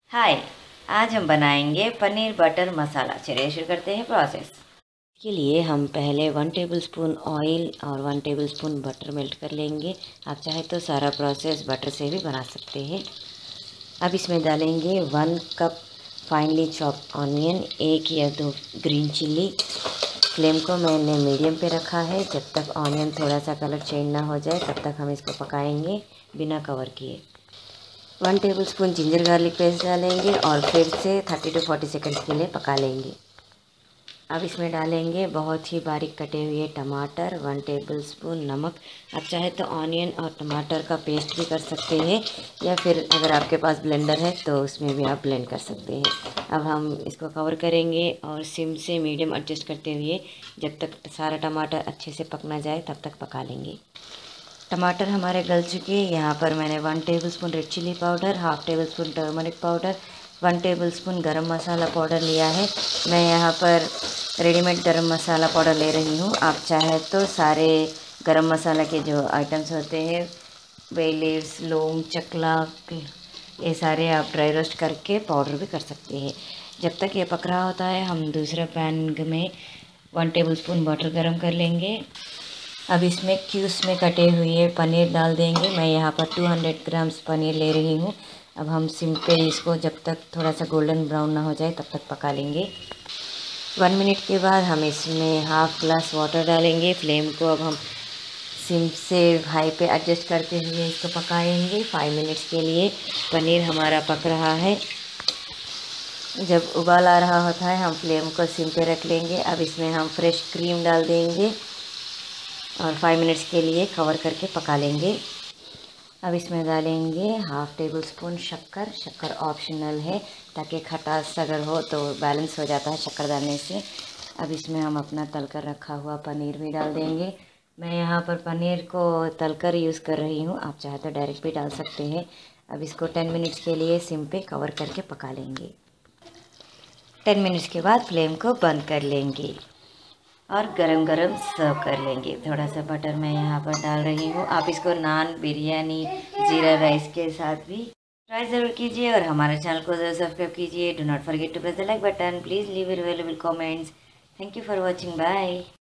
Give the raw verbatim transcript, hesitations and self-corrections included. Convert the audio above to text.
हाय। आज हम बनाएंगे पनीर बटर मसाला। चलिए शुरू करते हैं प्रोसेस। इसके लिए हम पहले वन टेबलस्पून ऑयल और वन टेबलस्पून बटर मेल्ट कर लेंगे। आप चाहे तो सारा प्रोसेस बटर से भी बना सकते हैं। अब इसमें डालेंगे one cup finally chop onion, एक या दो ग्रीन चिल्ली। फ्लेम को मैंने मीडियम पे रखा है। जब तक ऑनियन थोड़ा सा कलर चेंज ना हो जाए तब तक हम इसको पकाएंगे बिना कवर किए। One tablespoon ginger garlic paste डालेंगे और फिर से थर्टी टू फोर्टी सेकंड्स के लिए पका लेंगे। अब इसमें डालेंगे बहुत ही बारीक कटे हुए टमाटर, वन टेबलस्पून नमक। आप चाहे तो ऑनियन और टमाटर का पेस्ट भी कर सकते हैं या फिर अगर आपके पास ब्लेंडर है तो उसमें भी आप ब्लेंड कर सकते हैं। अब हम इसको कवर करेंगे और सिम से मीडियम एडजस्ट करते हुए जब तक सारा टमाटर अच्छे से पक ना जाए तब तक पका लेंगे। टमाटर हमारे गल चुके हैं। यहाँ पर मैंने one tablespoon red chilli powder, half table spoon turmeric powder, one tablespoon garam masala powder लिया है। मैं यहाँ पर रेडीमेड गरम मसाला पाउडर ले रही हूँ। आप चाहे तो सारे गरम मसाला के जो आइटम्स होते हैं, बे लीव्स, लौंग, चकला, ये सारे आप ड्राई रोस्ट करके पाउडर भी कर सकते हैं। जब तक ये पक रहा होता है हम दूसरे पैन में वन टेबलस्पून बटर गरम कर लेंगे। अब इसमें क्यूब्स में कटे हुए पनीर डाल देंगे। मैं यहाँ पर टू हंड्रेड ग्राम्स पनीर ले रही हूँ। अब हम सिम पे इसको जब तक थोड़ा सा गोल्डन ब्राउन ना हो जाए तब तक पका लेंगे। वन मिनट के बाद हम इसमें हाफ़ ग्लास वाटर डालेंगे। फ्लेम को अब हम सिम से हाई पे एडजस्ट करते हुए इसको पकाएंगे फाइव मिनट्स के लिए। पनीर हमारा पक रहा है। जब उबाल आ रहा होता है हम फ्लेम को सिम पे रख लेंगे। अब इसमें हम फ्रेश क्रीम डाल देंगे और फाइव मिनट्स के लिए कवर करके पका लेंगे। अब इसमें डालेंगे हाफ़ टेबल स्पून शक्कर। शक्कर ऑप्शनल है ताकि खटास अगर हो तो बैलेंस हो जाता है शक्कर डालने से। अब इसमें हम अपना तलकर रखा हुआ पनीर भी डाल देंगे। मैं यहाँ पर पनीर को तलकर यूज़ कर रही हूँ, आप चाहे तो डायरेक्ट भी डाल सकते हैं। अब इसको टेन मिनट्स के लिए सिम पे कवर करके पका लेंगे। टेन मिनट्स के बाद फ्लेम को बंद कर लेंगे और गरम गरम सर्व कर लेंगे। थोड़ा सा बटर मैं यहाँ पर डाल रही हूँ। आप इसको नान, बिरयानी, जीरा राइस के साथ भी ट्राई ज़रूर कीजिए और हमारे चैनल को ज़रूर सब्सक्राइब कीजिए। Do not forget to press the like button. Please leave your valuable comments. Thank you for watching. Bye.